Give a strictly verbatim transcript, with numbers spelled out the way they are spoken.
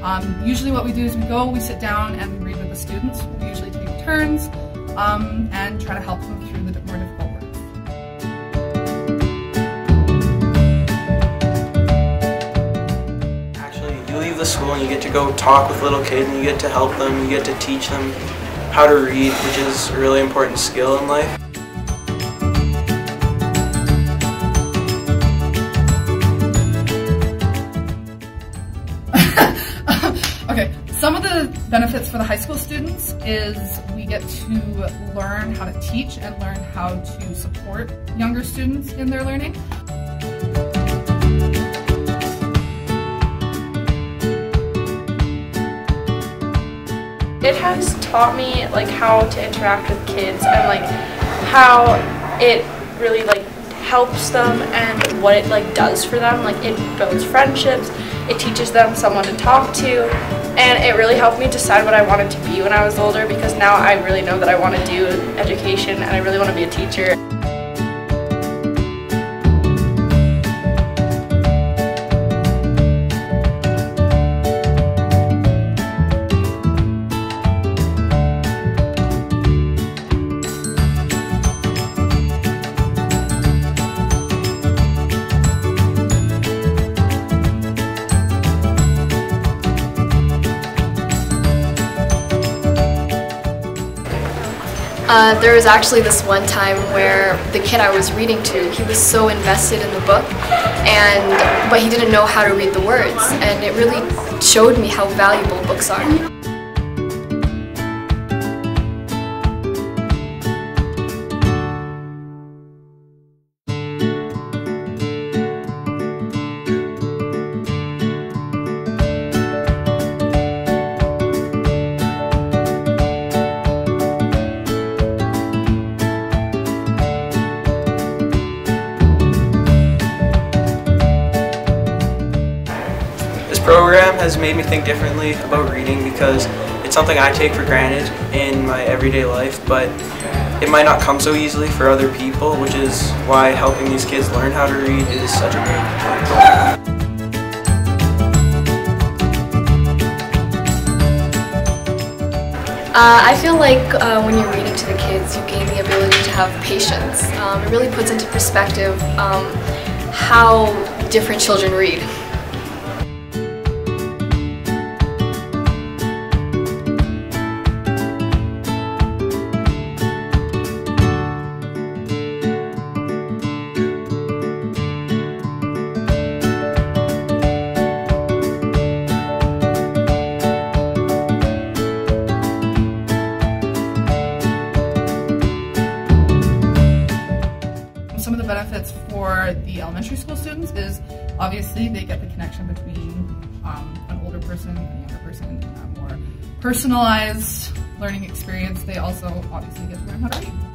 Um, usually what we do is we go, we sit down and we read with the students. We usually take turns um, and try to help them through the more difficult words. Actually, you leave the school and you get to go talk with little kids and you get to help them, you get to teach them how to read, which is a really important skill in life. Okay, some of the benefits for the high school students is we get to learn how to teach and learn how to support younger students in their learning. It has taught me like how to interact with kids and like how it really like helps them and what it like does for them. Like it builds friendships, it teaches them someone to talk to, and it really helped me decide what I wanted to be when I was older, because now I really know that I want to do education and I really want to be a teacher. Uh, there was actually this one time where the kid I was reading to, he was so invested in the book, and but he didn't know how to read the words, and it really showed me how valuable books are. This program has made me think differently about reading because it's something I take for granted in my everyday life, but it might not come so easily for other people, which is why helping these kids learn how to read is such a great program. Uh, I feel like uh, when you're reading to the kids, you gain the ability to have patience. Um, it really puts into perspective um, how different children read. Some of the benefits for the elementary school students is obviously they get the connection between um, an older person and a younger person, a more personalized learning experience. They also obviously get to learn how to read.